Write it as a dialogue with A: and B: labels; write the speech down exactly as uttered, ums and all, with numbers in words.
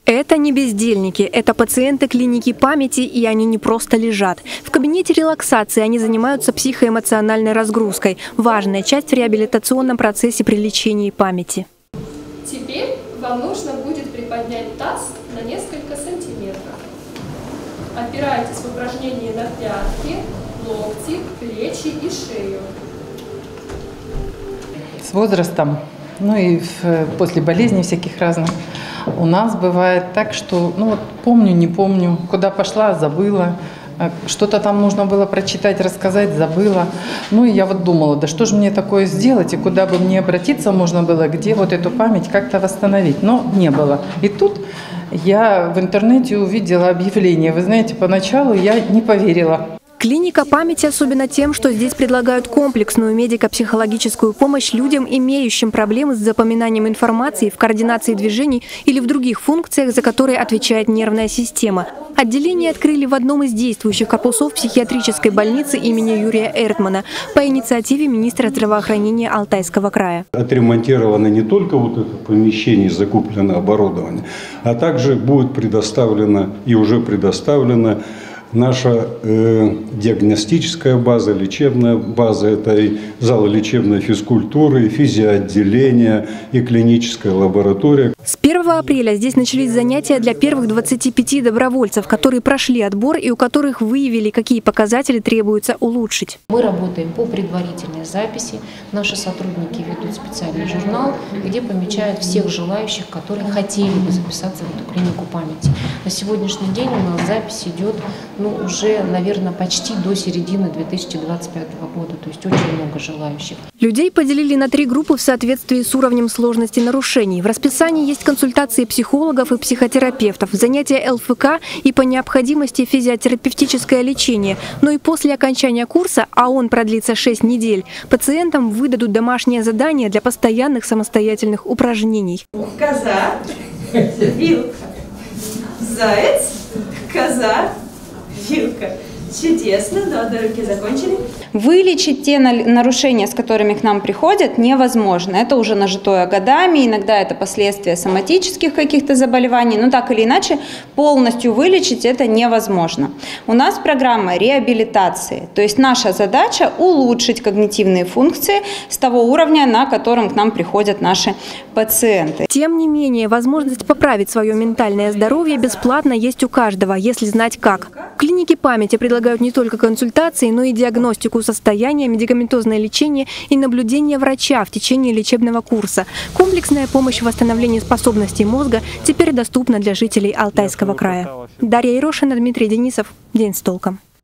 A: Это не бездельники, это пациенты клиники памяти, и они не просто лежат. В кабинете релаксации они занимаются психоэмоциональной разгрузкой. Важная часть в реабилитационном процессе при лечении памяти.
B: Теперь вам нужно будет приподнять таз на несколько сантиметров. Опирайтесь в упражнении на пятки, локти, плечи и шею.
C: С возрастом, ну и в, после болезней всяких разных, у нас бывает так, что, ну вот помню, не помню, куда пошла, забыла, что-то там нужно было прочитать, рассказать, забыла. Ну и я вот думала, да что же мне такое сделать, и куда бы мне обратиться можно было, где вот эту память как-то восстановить, но не было. И тут я в интернете увидела объявление, вы знаете, поначалу я не поверила.
A: Клиника памяти особенно тем, что здесь предлагают комплексную медико-психологическую помощь людям, имеющим проблемы с запоминанием информации, в координации движений или в других функциях, за которые отвечает нервная система. Отделение открыли в одном из действующих корпусов психиатрической больницы имени Юрия Эртмана по инициативе министра здравоохранения Алтайского края.
D: Отремонтировано не только вот это помещение, закуплено оборудование, а также будет предоставлено и уже предоставлено наша э, диагностическая база, лечебная база, это и зал лечебной физкультуры, и физиоотделение, и клиническая лаборатория.
A: С первого апреля здесь начались занятия для первых двадцати пяти добровольцев, которые прошли отбор и у которых выявили, какие показатели требуется улучшить.
E: Мы работаем по предварительной записи. Наши сотрудники ведут специальный журнал, где помечают всех желающих, которые хотели бы записаться в эту клинику памяти. На сегодняшний день у нас запись идет ну, уже, наверное, почти до середины две тысячи двадцать пятого года, то есть очень много желающих.
A: Людей поделили на три группы в соответствии с уровнем сложности нарушений. В расписании есть консультации психологов и психотерапевтов, занятия эл эф ка и по необходимости физиотерапевтическое лечение. Но и после окончания курса, а он продлится шесть недель, пациентам выдадут домашнее задание для постоянных самостоятельных упражнений.
F: Коза, вилка, заяц, коза, вилка. Чудесно, но одной руки закончили.
G: Вылечить те нарушения, с которыми к нам приходят, невозможно. Это уже нажитое годами, иногда это последствия соматических каких-то заболеваний, но так или иначе полностью вылечить это невозможно. У нас программа реабилитации, то есть наша задача улучшить когнитивные функции с того уровня, на котором к нам приходят наши пациенты.
A: Тем не менее, возможность поправить свое ментальное здоровье бесплатно есть у каждого, если знать как. В клинике памяти предлагают не только консультации, но и диагностику состояния, медикаментозное лечение и наблюдение врача в течение лечебного курса. Комплексная помощь в восстановлении способностей мозга теперь доступна для жителей Алтайского края. Дарья Ерошина, Дмитрий Денисов. День с толком.